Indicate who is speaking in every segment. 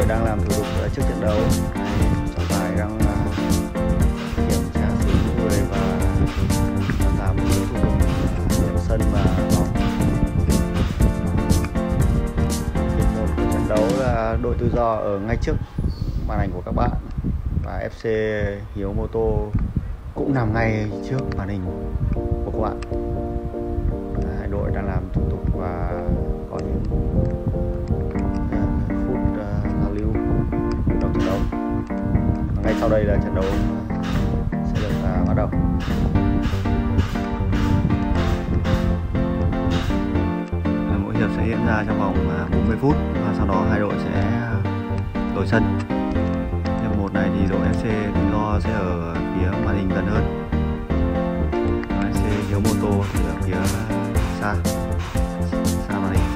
Speaker 1: đang làm thủ tục trước trận đấu. Trọng tài đang kiểm tra số người và làm một thủ tục nhập sân và bóng. Hiệp 1 của trận đấu là đội Tự Do ở ngay trước màn ảnh của các bạn và FC Hiếu Mô Tô cũng nằm ngay trước màn hình của các bạn. Hai đội đang làm thủ tục và có những phút giao lưu trong trận đấu. Ngay sau đây là trận đấu sẽ được bắt đầu. Mỗi hiệp sẽ diễn ra trong vòng 40 phút và sau đó hai đội sẽ đổi sân. Hiệp 1 này thì đội FC Tự Do sẽ ở phía màn hình gần hơn, FC Hiếu Mô Tô thì ở phía xa màn hình.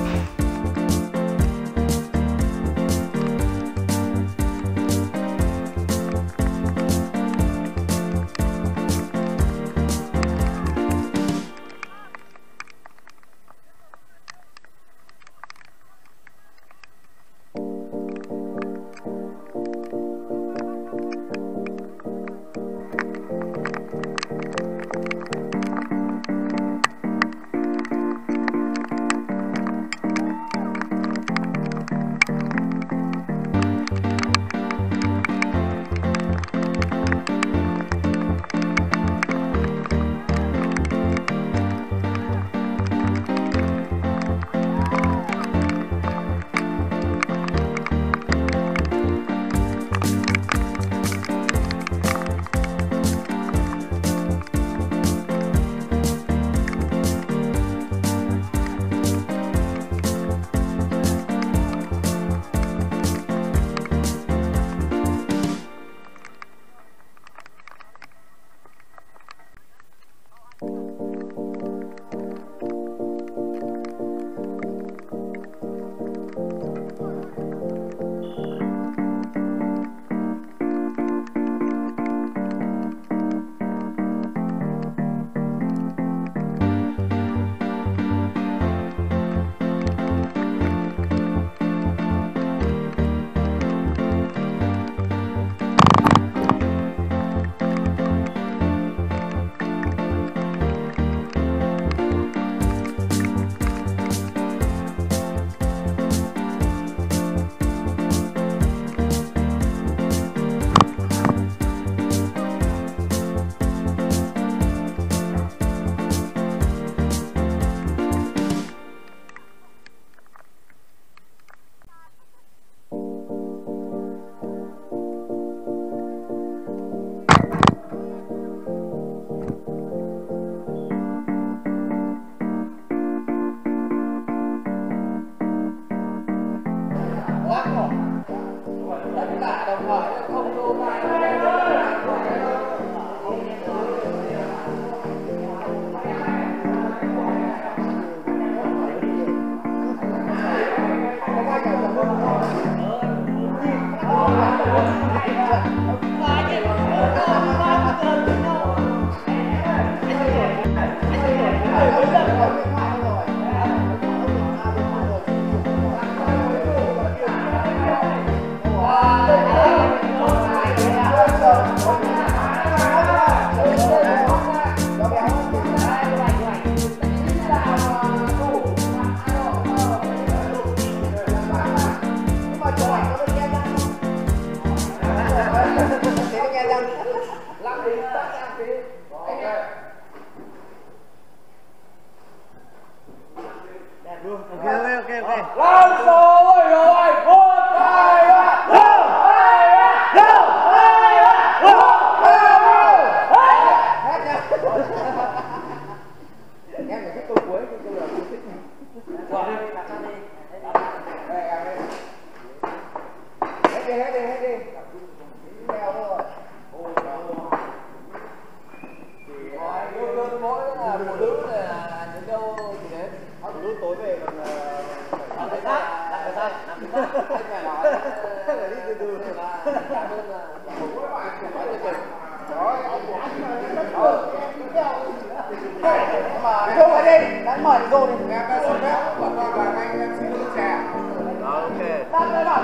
Speaker 2: Mở đi.
Speaker 3: Em đã xin phép của anh xin nước trà.
Speaker 2: Ok.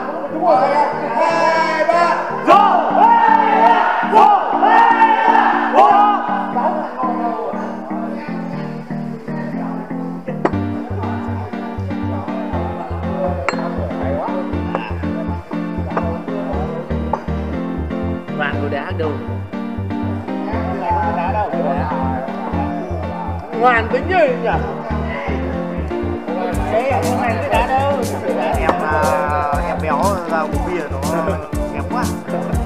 Speaker 2: Vàng tôi đá đâu? Ngoan tính gì nhỉ? Thế hôm nay tôi đá đâu? Em béo ra uống bia nó kém quá.